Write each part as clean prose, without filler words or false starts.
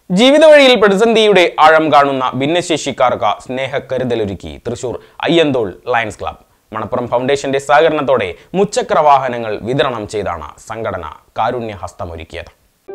ജീവിതവഴിയിൽ പ്രതിസന്ധിയുടെ ആഴം കാണുന്ന ഭിന്നശേഷിക്കാർക്ക് സ്നേഹക്കരുതലൊരുക്കി തൃശൂർ അയ്യന്തോൾ ലയൺസ് ക്ലബ്. മണപ്പുറം ഫൗണ്ടേഷന്റെ സഹകരണത്തോടെ മുച്ചക്ര വാഹനങ്ങൾ വിതരണം ചെയ്താണ് സംഘടന കാരുണ്യഹസ്തമൊരുക്കിയത്.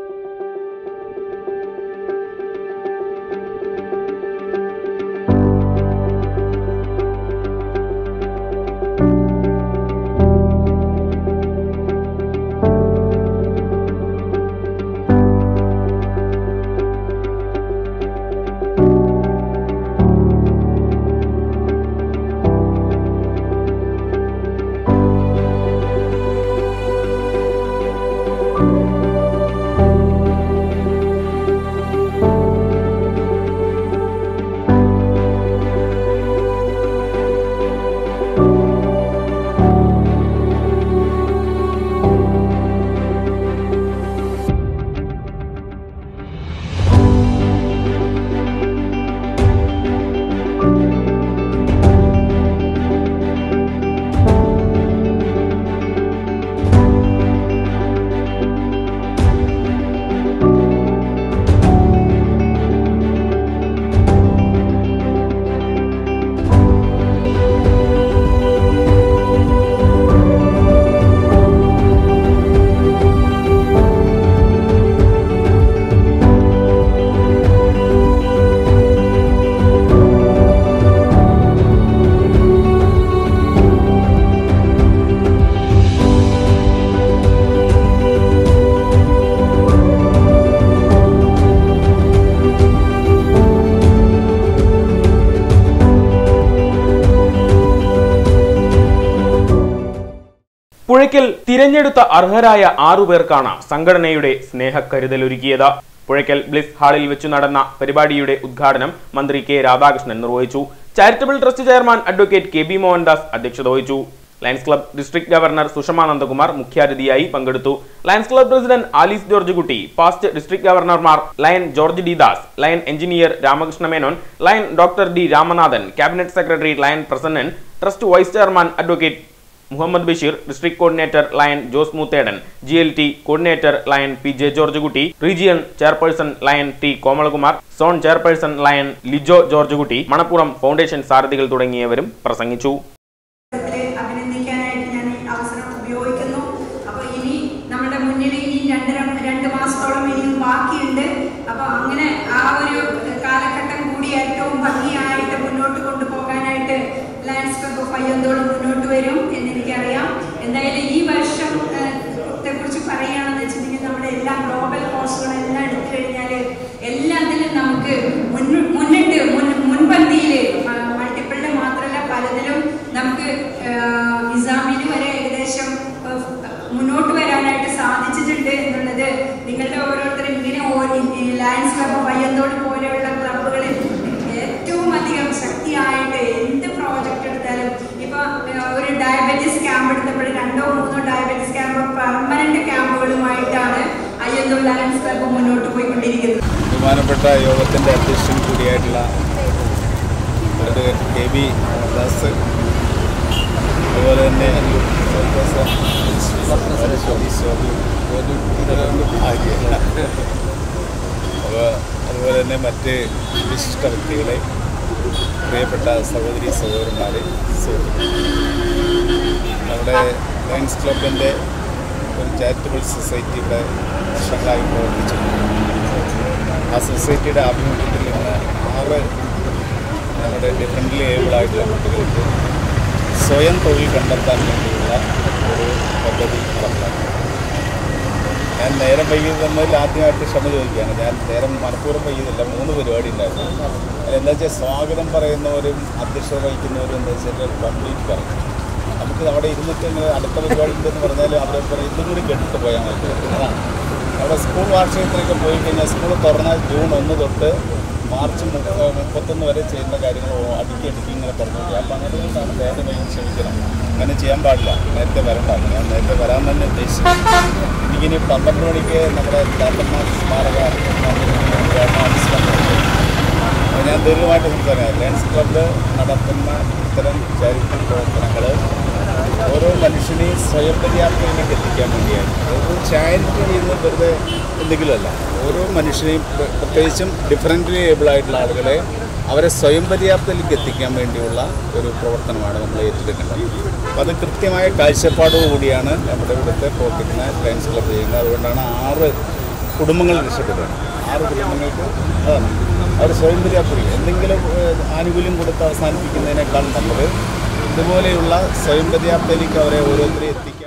പുഴയ്ക്കൽ തിരഞ്ഞെടുത്ത അർഹരായ 6 പേർക്കാണ് സംഘടനയുടെ സ്നേഹക്കരുതലൊരുക്കിയത്. പുഴയ്ക്കൽ ബ്ലിസ് ഹാളിൽ വെച്ചു നടന്ന പരിപാടിയുടെ ഉദ്ഘാടനം മന്ത്രി കെ രാധാകൃഷ്ണൻ നിർവഹിച്ചു. Charitable trust chairman advocate K B Mohandas അധ്യക്ഷത വഹിച്ചു. Lions Club district governor Sushama Nandakumar മുഖ്യാതിഥിയായി പങ്കെടുത്തു. Lions Club president Alice George Kutty, past district ഗവർണർമാർ lion George D Das, lion engineer Ramakrishna Menon, lion doctor D Ramanathan, cabinet secretary lion Prasannan, trust vice chairman advocate Muhammad Basheer, district coordinator lion Jose Moothedan, GLT coordinator lion PJ George Kutty, region chairperson lion T Komalakumar, zone chairperson lion Lijo George Kutty, Manappuram foundation സാരഥികൾ തുടങ്ങിയവരും പ്രസംഗിച്ചു. മുന്നോട്ട് വരും എന്നെനിക്കറിയാം. എന്തായാലും ഈ വർഷത്തെ കുറിച്ച് പറയുകയാണെന്ന് വെച്ചിട്ടുണ്ടെങ്കിൽ നമ്മുടെ എല്ലാ ഗ്ലോബൽ കോഴ്സുകളെല്ലാം എടുത്തു കഴിഞ്ഞാൽ എല്ലാത്തിലും നമുക്ക് മുൻപന്തിയിൽ മൾട്ടിപ്പിളിന് മാത്രമല്ല പലതിലും നമുക്ക് നിസാമിന് വരെ ഏകദേശം മുന്നോട്ട് വരാനായിട്ട് സാധിച്ചിട്ടുണ്ട് എന്നുള്ളത് നിങ്ങളുടെ ഓരോരുത്തരും ഇങ്ങനെ ലയൺസ് ക്ലബ് അയ്യന്തോൾ പോലെയുള്ള ക്ലബുകളിൽ ഏറ്റവും അധികം ശക്തിയായിട്ട് എന്ത് പ്രോജക്റ്റ് എടുത്താലും ഒരു ഡയബറ്റീസ് ക്യാമ്പ് എടുത്തപ്പോൾ 2 or 3 ഡയബറ്റീസ് ക്യാമ്പ് പെർമനന്റ് ക്യാമ്പുകളുമായിട്ടാണ് അയ്യന്തോൾ ലയൺസ് ക്ലബ് മുന്നോട്ട് പോയിക്കൊണ്ടിരിക്കുന്നത്. ബഹുമാനപ്പെട്ട യോഗത്തിന്റെ അധ്യക്ഷൻ കൂടിയായിട്ടുള്ള കെ ബി ദാസ്, അതുപോലെ തന്നെ അതുപോലെ തന്നെ മറ്റ് വിശിഷ്ട വ്യക്തികളെ, പ്രിയപ്പെട്ട സഹോദരി സഹോദരന്മാരെ, നമ്മുടെ ലയൺസ് ക്ലബിൻ്റെ ഒരു ചാരിറ്റബിൾ സൊസൈറ്റിയുടെ വർഷങ്ങളായി പ്രവർത്തിച്ചിട്ടുണ്ട്. ആ സൊസൈറ്റിയുടെ ആഭിമുഖ്യത്തിൽ നിന്ന് 6 നമ്മുടെ ഡിഫറൻ്റ്ലി ഏബിളായിട്ടുള്ള കുട്ടികൾക്ക് സ്വയം തൊഴിൽ കണ്ടെത്താൻ വേണ്ടിയുള്ള ഒരു പദ്ധതി നടപ്പാക്കി. ഞാൻ നേരം വൈകിയത് തന്നതിൽ ആദ്യമായിട്ട് ക്ഷമ ചോദിക്കുകയാണ്. ഞാൻ നേരം മനഃപൂർവ്വം വൈകിയതല്ല, 3 പരിപാടി ഉണ്ടായിരുന്നു. അതെന്താ വെച്ചാൽ സ്വാഗതം പറയുന്നവരും അധ്യക്ഷത വഹിക്കുന്നവരും എന്താ വെച്ചാൽ കംപ്ലീറ്റ് പറയും. നമുക്ക് അവിടെ ഇരുന്നിട്ട് അടുത്ത പരിപാടി ഉണ്ടെന്ന് പറഞ്ഞാൽ അവിടെ പറയും ഇതും കൂടി കേട്ടിട്ട് പോയാൽ മതി. അവിടെ സ്കൂൾ വാർഷികത്തിലൊക്കെ പോയി കഴിഞ്ഞാൽ സ്കൂൾ തുറന്നാൽ ജൂൺ 1 തൊട്ട് മാർച്ച് 31 വരെ ചെയ്യുന്ന കാര്യങ്ങൾ അടുക്കി ഇങ്ങനെ പറഞ്ഞു പോകും. അപ്പം അങ്ങനെ കൊണ്ടാണ് നേരത്തെ വൈകി ക്ഷമിക്കണം. അങ്ങനെ ചെയ്യാൻ പാടില്ല, നേരത്തെ വരണ്ടാണ്. ഞാൻ നേരത്തെ വരാൻ തന്നെ ഉദ്ദേശിച്ചു. എനിക്കിനി 12 മണിക്ക് നമ്മുടെ ചാത്തന്മാർ സ്മാരക ഞാൻ ദീർഘമായിട്ട് സംസാരിക്കാം. ലയൺസ് ക്ലബ്ബ് നടത്തുന്ന ഇത്തരം ചാരിറ്റി പ്രവർത്തനങ്ങൾ ഓരോ മനുഷ്യനെയും സ്വയം പര്യാപ്തതയിലേക്ക് എത്തിക്കാൻ വേണ്ടിയാണ്. അതൊരു ചാരിറ്റി ചെയ്യുന്നത് വെറുതെ എന്തെങ്കിലുമല്ല. ഓരോ മനുഷ്യനെയും പ്രത്യേകിച്ചും ഡിഫറൻ്റ്ലി ഏബിളായിട്ടുള്ള ആളുകളെ അവരെ സ്വയം പര്യാപ്തതയിലേക്ക് എത്തിക്കാൻ വേണ്ടിയുള്ള ഒരു പ്രവർത്തനമാണ് നമ്മൾ ഏറ്റെടുക്കേണ്ടത്. അപ്പോൾ അത് കൃത്യമായ കാഴ്ചപ്പാടോടുകൂടിയാണ് നമ്മുടെ ഇവിടുത്തെ പ്രവർത്തിക്കുന്ന ലയൺസ് ക്ലബ്ബ് ചെയ്യുന്നത്. അതുകൊണ്ടാണ് 6 കുടുംബങ്ങൾ രക്ഷപ്പെടുന്നത്. 6 കുടുംബങ്ങൾക്ക് അതാണ് അവർ സ്വയം പര്യാപ്തത. എന്തെങ്കിലും ആനുകൂല്യം കൊടുത്ത് അവസാനിപ്പിക്കുന്നതിനേക്കാൾ നല്ലത് ഇതുപോലെയുള്ള സ്വയം പര്യാപ്തതയിലേക്ക് അവരെ ഓരോരുത്തരെയും എത്തിക്കുക.